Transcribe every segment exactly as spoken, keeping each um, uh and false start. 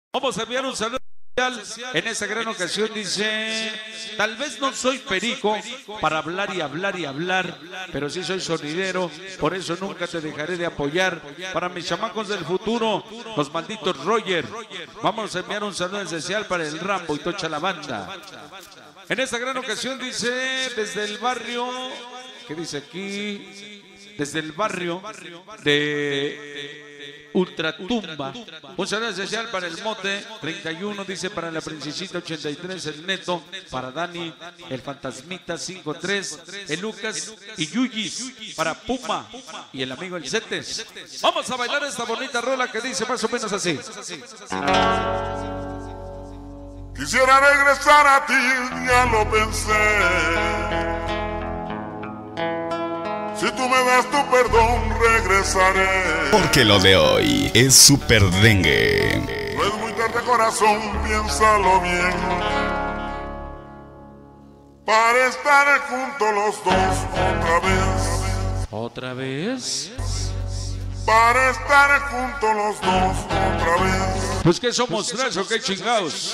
Vamos a enviar un saludo especial. En esta gran ocasión dice: tal vez no soy perico para hablar y hablar y hablar, pero sí soy sonidero, por eso nunca te dejaré de apoyar. Para mis chamacos del futuro, los malditos Roger, vamos a enviar un saludo especial para el Rambo y tocha la banda. En esta gran ocasión dice: desde el barrio, ¿qué dice aquí? Desde el barrio de Ultratumba, un saludo especial para el Mote treinta y uno, dice para la Princesita ochenta y tres, el Neto, para Dani, el Fantasmita cincuenta y tres, el Lucas y Yuyis, para Puma y el amigo el Cetes. Vamos a bailar esta bonita rola que dice más o menos así. Quisiera regresar a ti, ya lo pensé. Si tú me das tu perdón, regresaré. Porque lo de hoy es Super Dengue. No es muy tarde, corazón, piénsalo bien. Para estar juntos los dos otra vez. ¿Otra vez? Para estar juntos los dos otra vez. Pues que somos tres o qué chingados.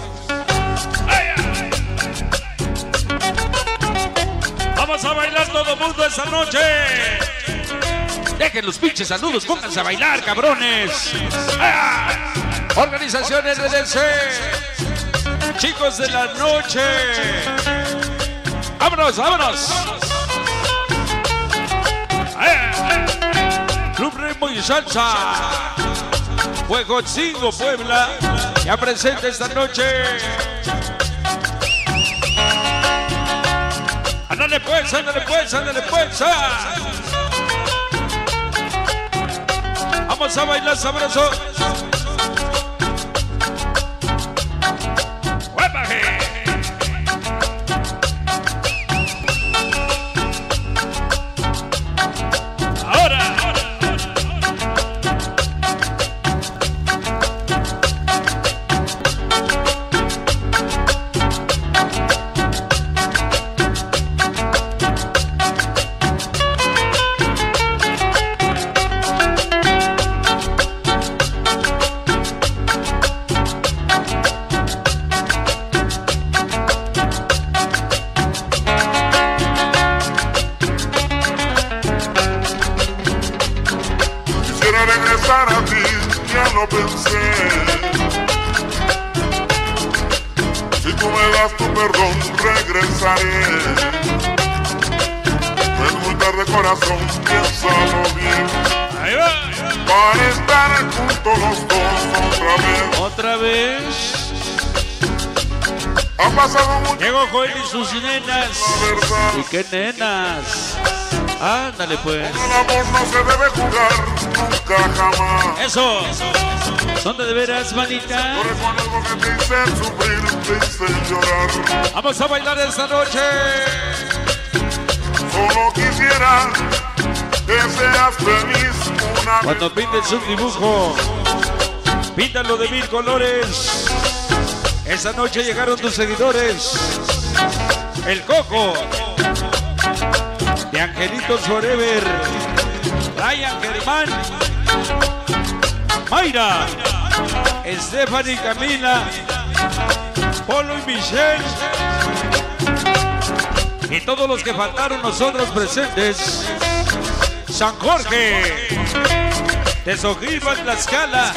Vamos a bailar todo el mundo esta noche. Dejen los pinches saludos, pónganse a bailar, cabrones. ¡Ah! Organización R D C, chicos de la noche. Vámonos, vámonos. ¡Ah! Club Ritmo y Salsa, Huejotzingo, Puebla, ya presente esta noche. Ándale pues, ándale pues, ándale pues. ¡Ah! Vamos a bailar sabroso. ¡Huepaje! Ahora, ahora. Regresar a ti, ya lo pensé. Si tú me das tu perdón, regresaré. No es muy tarde, corazón, piénsalo bien. Ahí va. Para estar juntos los dos otra vez. Otra vez. Ha pasado mucho. Llegó Joel y sus nenas. ¿Y qué nenas? Ándale pues. Con el amor no se debe jugar nunca jamás. Eso. ¿Son de veras, manita? No recuerdo que te hice sufrir, te hice llorar. Vamos a bailar esta noche. Solo quisiera que seas feliz una Cuando pintes un dibujo, píntalo de mil colores. Esta noche llegaron tus seguidores. El Coco de Angelitos Forever, Ryan Germán, Mayra, Stephanie, Camila, Polo y Michelle, y todos los que faltaron nosotros presentes. San Jorge de Sojipa, Tlaxcala.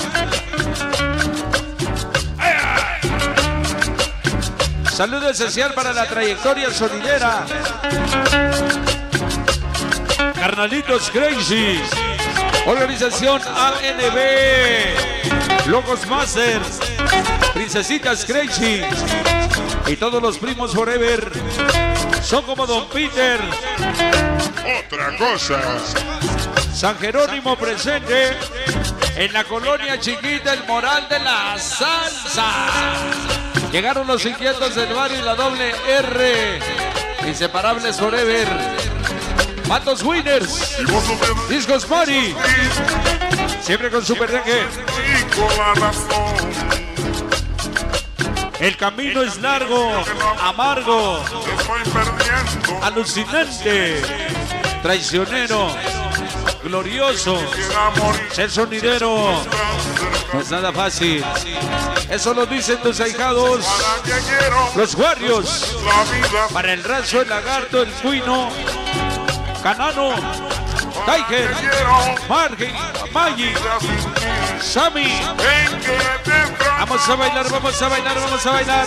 Saludo especial para la trayectoria sonidera. Carnalitos Crazy, organización A N B, Locos Masters, Princesitas Crazy y todos los primos Forever. Son como Don Peter. otra cosa. San Jerónimo presente en la colonia chiquita, el Moral de la Salsa. Llegaron los inquietos del barrio y la doble R. Inseparables Forever. Matos Winners. Discos Mari. Siempre con Super Dengue. El camino es largo, amargo, alucinante, traicionero, glorioso, ser sonidero. No es nada fácil. Eso lo dicen tus ahijados. Los Warriors. Para el Razo, el Lagarto, el Cuino, Canano, Tiger, Margie, Maggi, Sammy. Vamos a bailar, vamos a bailar, vamos a bailar.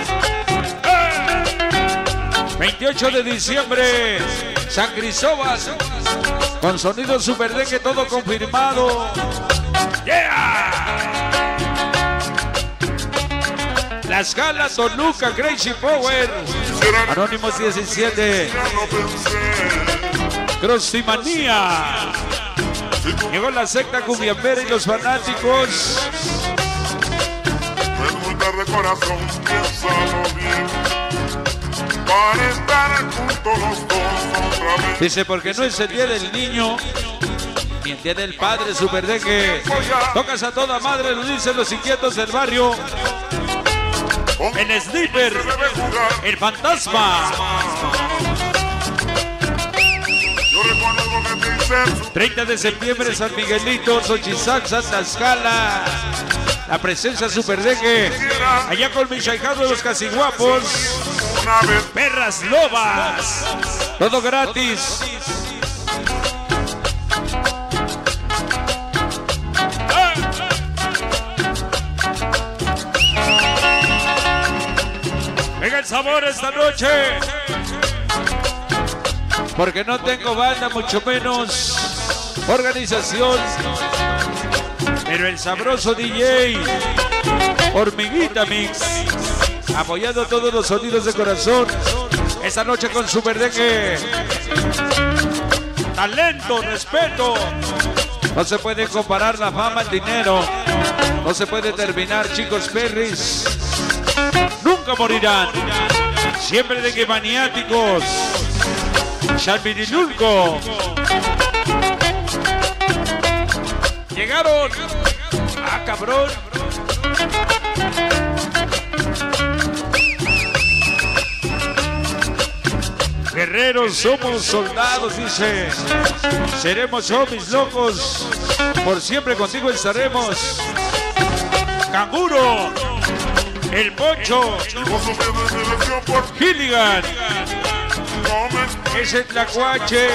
veintiocho de diciembre, San Cristóbal. Con sonido super dengue, todo confirmado. ¡Yeah! La Escala, Toluca, Crazy Power. Anónimos diecisiete. Crostimanía. Llegó la secta cumbiambera y los fanáticos. No es muy tarde, corazón, piénsalo bien. Para estar juntos los dos otra vez. Dice, porque no es el día del niño ni el día del padre, super dengue. Tocas a toda madre, lo dicen los inquietos del barrio. El Sniper, el Fantasma. treinta de septiembre, San Miguelito, Xochizac, Santa Escala. La presencia super dengue. Allá con mis ahijados, los Casiguapos. Perras lobas. Todo gratis. Venga el sabor esta noche. Porque no tengo banda, mucho menos organización. Pero el sabroso D J Hormiguita Mix, apoyando todos los sonidos de corazón. Esta noche con super dengue. Talento, respeto. No se puede comparar la fama al dinero. No se puede terminar, chicos Perris. Nunca morirán. Siempre de que maniáticos. Chalmirilulco. Llegaron. Ah, cabrón. Guerreros, somos soldados, dice. Seremos zombies locos. Por siempre contigo estaremos. Canguro. El Poncho. Gilligan. Es el Tlacuache.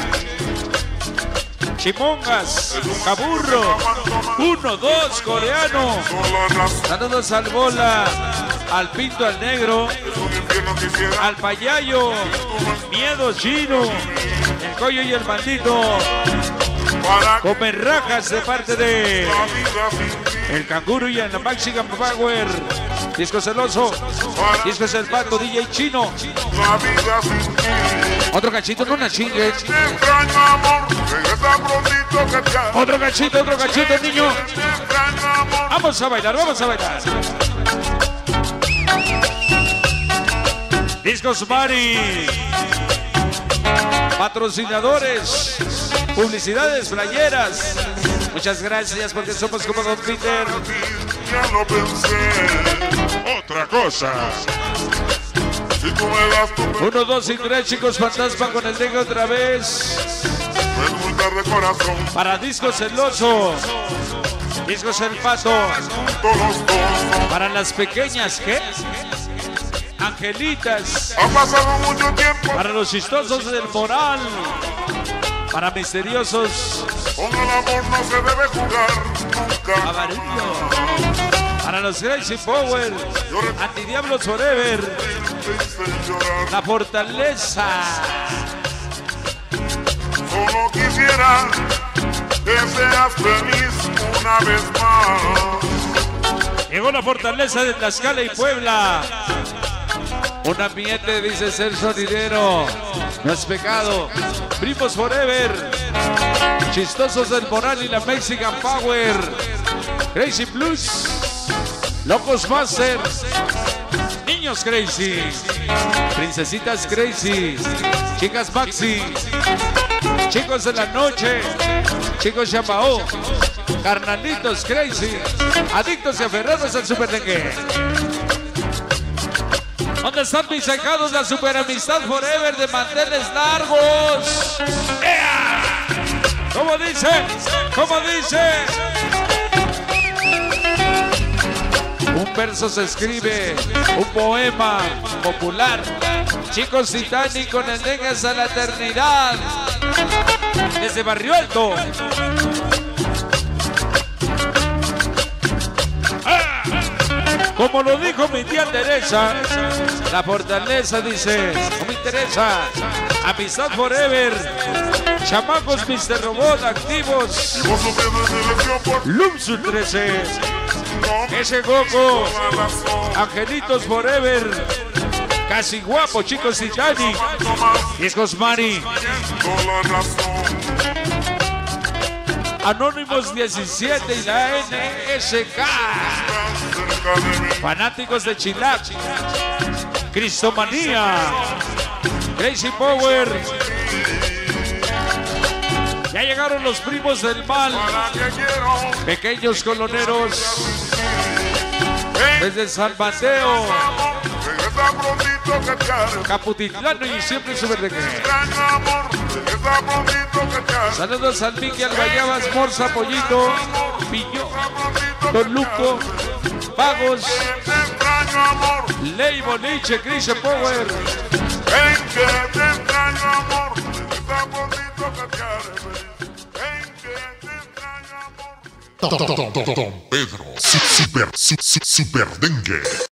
Chimongas. Caburro. Uno, dos, coreano. Saludos al Bola. Al Pinto, al Negro. Al Payayo. Miedo Chino. El Coyo y el Maldito. Comen rajas de parte de el Canguro y el Mexican Power. Disco Celoso. Disco es el Pato, D J Chino. Otro cachito, no una chingue. Otro cachito, otro cachito, niño. Vamos a bailar, vamos a bailar. Discos Mari. Patrocinadores. Publicidades, playeras. Muchas gracias porque somos como Don Peter. Ya lo pensé. Otra cosa. Si tú me das tu Uno, dos y tres, chicos Fantasma con el dengue otra vez. no es muy tarde, corazón. Para Discos Celoso. Discos El Pato. Todos los dos. Para las pequeñas, ¿qué? Angelitas. Ha pasado mucho tiempo. Para los chistosos del moral. Para misteriosos. Con el amor no se debe jugar nunca. Amarillo. Para los Crazy Power. Antidiablos Forever. La Fortaleza. Solo quisiera que seas feliz una vez más. Llegó la Fortaleza de Tlaxcala y Puebla. Un ambiente, dice ser sonidero. No es pecado. Primos Forever. Chistosos del Moral y la Mexican Power. Crazy Plus. Locos Master. Niños Crazy. Princesitas Crazy. Chicas Maxi. Chicos de la noche. Chicos Chamao. Carnalitos Crazy. Adictos y aferrados al super dengue. ¿Dónde están mis sacados? La super amistad forever de manteles largos. ¡Ea! ¿Cómo dice? ¿Cómo dice? verso se escribe un poema popular. Chicos Titanic con el dengue a la eternidad. Desde Barrio Alto. ¡Ah! Como lo dijo mi tía Teresa, la fortaleza dice, no me interesa. Amistad forever. Chamacos mister Robot activos. Lumsu trece. Ese Goku. Angelitos forever. Casi guapo, chicos Titanic. Discos Mari. Anónimos diecisiete y la N S K. Fanáticos de Chilac. Cristomanía. Crazy Power. Ya llegaron los primos del mal. Pequeños coloneros. Desde San Mateo. Caputitlán y siempre su verde. Saludos al Miki, al Guayabas, Morza, Pollito, Piño, Don Luco, Pagos, Ley Boliche, Cris Power. Don Pedro, super, super, super dengue.